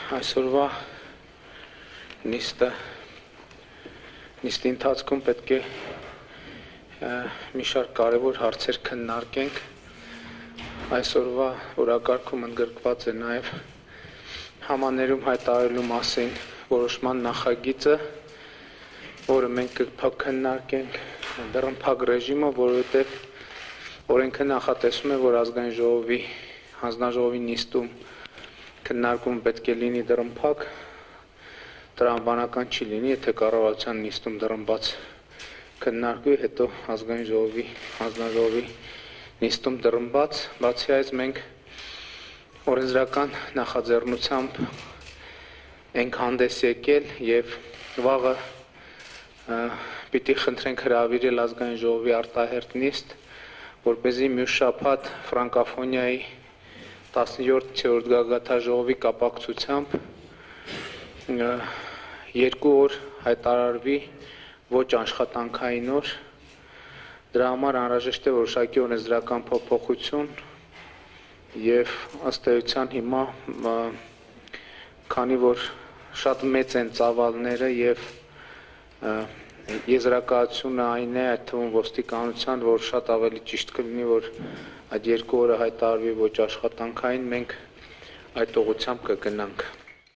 Այսօրվա նիստի ընթացքում պետք է մի շարք կարևոր հարցեր քննարկենք։ Այսօրվա օրակարգում ընդգրկված է նաև համաներում հայտարարելու մասին որոշման նախագիծը, որը մենք կքննարկենք դռնփակ ռեժիմով, որովհետև օրենքը նախատեսում է, որ ազգային ժողովի հանձնաժողովի նիստում քննարկումը պետք է լինի դռնփակ, տրամաբանական չի լինի, եթե կառավարության նիստում դռնբաց քննարկվի, հետո ազգային ժողովի հանձնաժողովի նիստում դռնբաց, բացի այս մենք օրենսդրական նախաձեռնությամբ ենք հանդես եկել եւ վաղը պիտի խնդրենք հրավիրել ազգային ժողովի արտահերթ նիստ, որպեսզի մյուս շաբաթ ֆրանկոֆոնիայի 17-րդ գագաթաժողովի կապակցությամբ 2 օր հայտարարվի ոչ աշխատանքային օր, դրա համար անհրաժեշտ է որոշակի օրենսդրական փոփոխություն եւ ըստ էության հիմա քանի որ շատ մեծ են ծավալները եւ եզրակացությունը այն է, այդ թվում ոստիկանության, որ շատ ավելի ճիշտ կլինի, որ այդ 2 օրը հայտարարվի ոչ աշխատանքային, մենք այդ ուղղությամբ կգնանք։